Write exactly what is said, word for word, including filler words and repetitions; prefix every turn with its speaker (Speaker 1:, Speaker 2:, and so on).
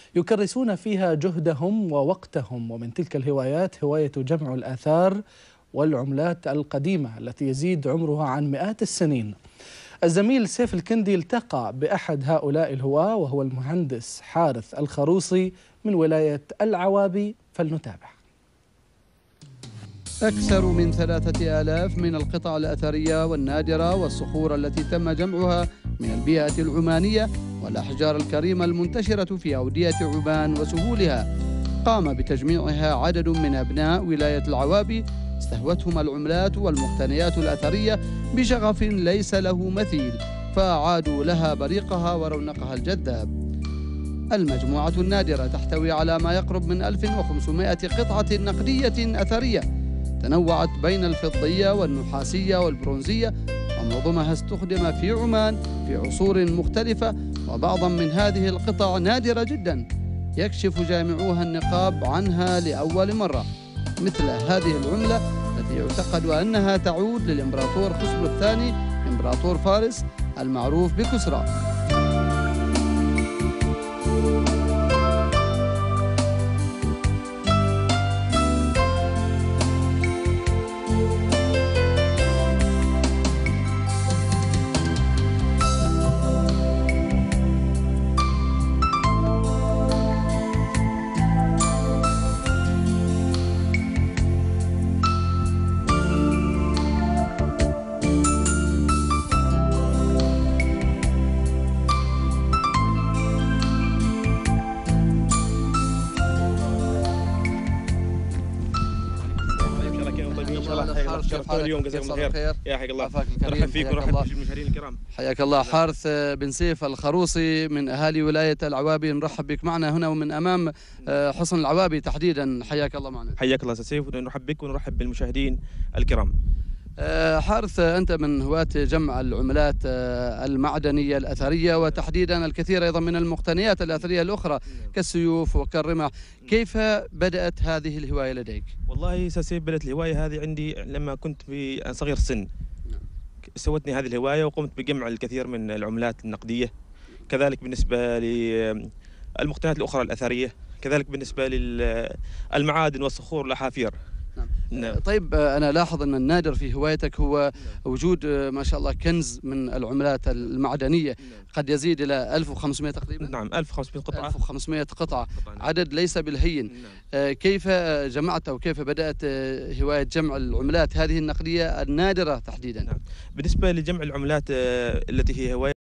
Speaker 1: يكرسون فيها جهدهم ووقتهم. ومن تلك الهوايات هواية جمع الآثار والعملات القديمة التي يزيد عمرها عن مئات السنين. الزميل سيف الكندي التقى بأحد هؤلاء الهواة وهو المهندس حارث الخروصي من ولاية العوابي، فلنتابع.
Speaker 2: أكثر من ثلاثة آلاف من القطع الأثرية والنادرة والصخور التي تم جمعها من البيئة العمانية والأحجار الكريمة المنتشرة في أودية عمان وسهولها، قام بتجميعها عدد من أبناء ولاية العوابي استهوتهم العملات والمقتنيات الأثرية بشغف ليس له مثيل، فأعادوا لها بريقها ورونقها الجذاب. المجموعة النادرة تحتوي على ما يقرب من ألف وخمسمائة قطعة نقدية أثرية تنوعت بين الفضية والنحاسية والبرونزية، ومعظمها استخدم في عمان في عصور مختلفة، وبعضا من هذه القطع نادرة جدا يكشف جامعوها النقاب عنها لأول مرة، مثل هذه العملة التي يعتقد أنها تعود للإمبراطور خسرو الثاني إمبراطور فارس المعروف بكسرى.
Speaker 3: شرفتونا اليوم، جزاكم الله خير. يا حياك الله، مرحبا فيك ونرحب بالمشاهدين الكرام.
Speaker 2: حياك الله. حارث بن سيف الخروصي من اهالي ولايه العوابي، نرحب بك معنا هنا ومن امام حصن العوابي تحديدا. حياك الله معنا.
Speaker 3: حياك الله استاذ سيف، ونرحب بك ونرحب بالمشاهدين الكرام.
Speaker 2: حارث، أنت من هواة جمع العملات المعدنية الأثرية وتحديدا الكثير أيضا من المقتنيات الأثرية الأخرى كالسيوف وكالرمح، كيف بدأت هذه الهواية لديك؟
Speaker 3: والله استاذ سيف، بدأت الهواية هذه عندي لما كنت في صغير السن. سوتني هذه الهواية وقمت بجمع الكثير من العملات النقدية، كذلك بالنسبة للمقتنيات الأخرى الأثرية، كذلك بالنسبة للمعادن والصخور والأحافير.
Speaker 2: نعم. طيب، أنا لاحظ أن النادر في هوايتك هو وجود ما شاء الله كنز من العملات المعدنية قد يزيد إلى ألف وخمسمائة تقريبا.
Speaker 3: نعم، ألف وخمسمائة قطعة.
Speaker 2: ألف وخمسمائة قطعة، عدد ليس بالهين. نعم. كيف جمعت أو كيف بدأت هواية جمع العملات هذه النقدية النادرة تحديدا؟
Speaker 3: نعم. بالنسبة لجمع العملات التي هي هواية